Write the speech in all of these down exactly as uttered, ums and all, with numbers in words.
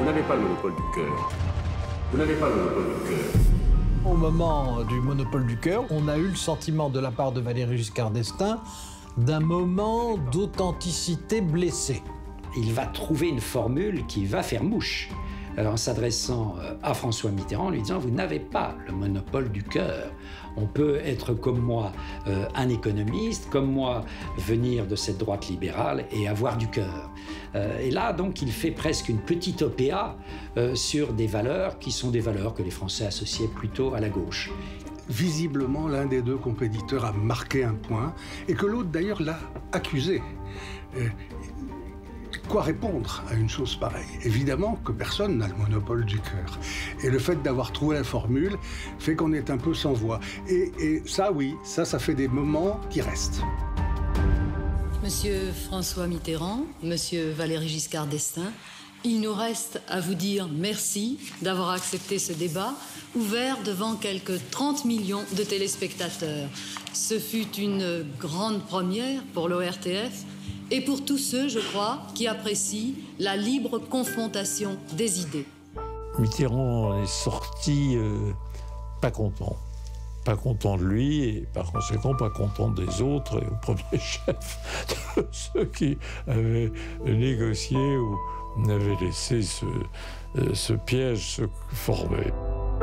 Vous n'avez pas le monopole du cœur. Vous n'avez pas le monopole du cœur. Au moment du monopole du cœur, on a eu le sentiment de la part de Valéry Giscard d'Estaing d'un moment d'authenticité blessée. Il va trouver une formule qui va faire mouche, en s'adressant à François Mitterrand, en lui disant « Vous n'avez pas le monopole du cœur. On peut être comme moi euh, un économiste, comme moi venir de cette droite libérale et avoir du cœur. Euh, » Et là, donc, il fait presque une petite O P A euh, sur des valeurs qui sont des valeurs que les Français associaient plutôt à la gauche. Visiblement, l'un des deux compétiteurs a marqué un point et que l'autre, d'ailleurs, l'a accusé. Euh, Quoi répondre à une chose pareille? Évidemment que personne n'a le monopole du cœur. Et le fait d'avoir trouvé la formule fait qu'on est un peu sans voix. Et, et ça, oui, ça, ça fait des moments qui restent. Monsieur François Mitterrand, Monsieur Valéry Giscard d'Estaing, il nous reste à vous dire merci d'avoir accepté ce débat ouvert devant quelques trente millions de téléspectateurs. Ce fut une grande première pour l'O R T F et pour tous ceux, je crois, qui apprécient la libre confrontation des idées. Mitterrand est sorti euh, pas content. Pas content de lui et par conséquent pas content des autres et au premier chef de ceux qui avaient négocié ou avaient laissé ce, ce piège se former.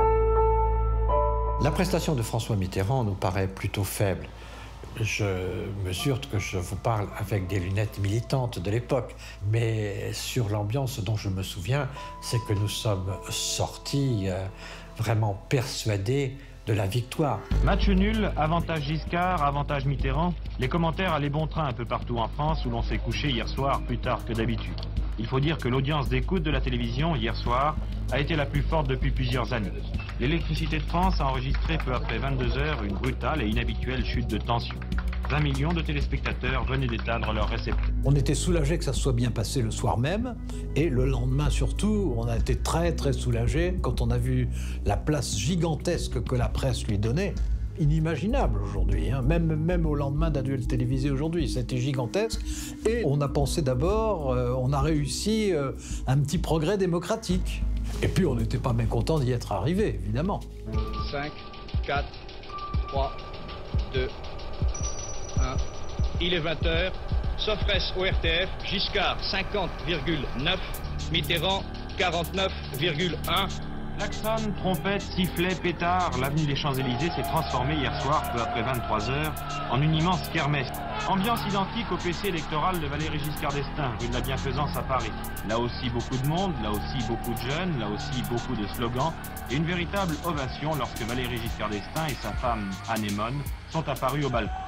La prestation de François Mitterrand nous paraît plutôt faible. Je mesure que je vous parle avec des lunettes militantes de l'époque, mais sur l'ambiance dont je me souviens, c'est que nous sommes sortis euh, vraiment persuadés de la victoire. Match nul, avantage Giscard, avantage Mitterrand. Les commentaires allaient bon train un peu partout en France où l'on s'est couché hier soir plus tard que d'habitude. Il faut dire que l'audience d'écoute de la télévision hier soir a été la plus forte depuis plusieurs années. L'électricité de France a enregistré peu après vingt-deux heures une brutale et inhabituelle chute de tension. vingt millions de téléspectateurs venaient d'éteindre leur récepteur. On était soulagés que ça se soit bien passé le soir même, et le lendemain surtout, on a été très très soulagés quand on a vu la place gigantesque que la presse lui donnait. Inimaginable aujourd'hui, hein. même, même au lendemain d'un duel télévisé aujourd'hui, c'était gigantesque. Et on a pensé d'abord, euh, on a réussi euh, un petit progrès démocratique. Et puis on n'était pas mécontent d'y être arrivé, évidemment. cinq, quatre, trois, deux, un. Il est vingt heures. Sofrès O R T F, Giscard cinquante virgule neuf, Mitterrand quarante-neuf virgule un. Klaxon, trompette, sifflet, pétard, l'avenue des Champs-Élysées s'est transformée hier soir, peu après vingt-trois heures, en une immense kermesse. Ambiance identique au P C électoral de Valéry Giscard d'Estaing, rue de la Bienfaisance à Paris. Là aussi beaucoup de monde, là aussi beaucoup de jeunes, là aussi beaucoup de slogans, et une véritable ovation lorsque Valéry Giscard d'Estaing et sa femme Anémone sont apparus au balcon.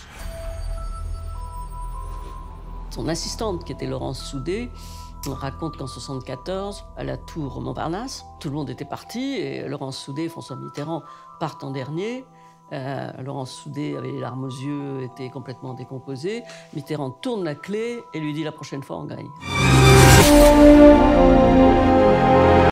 Son assistante, qui était Laurence Soudet, raconte qu'en soixante-quatorze, à la tour Montparnasse, tout le monde était parti et Laurence Soudet et François Mitterrand partent en dernier. Euh, Laurence Soudet avait les larmes aux yeux, était complètement décomposée. Mitterrand tourne la clé et lui dit « La prochaine fois, on gagne ».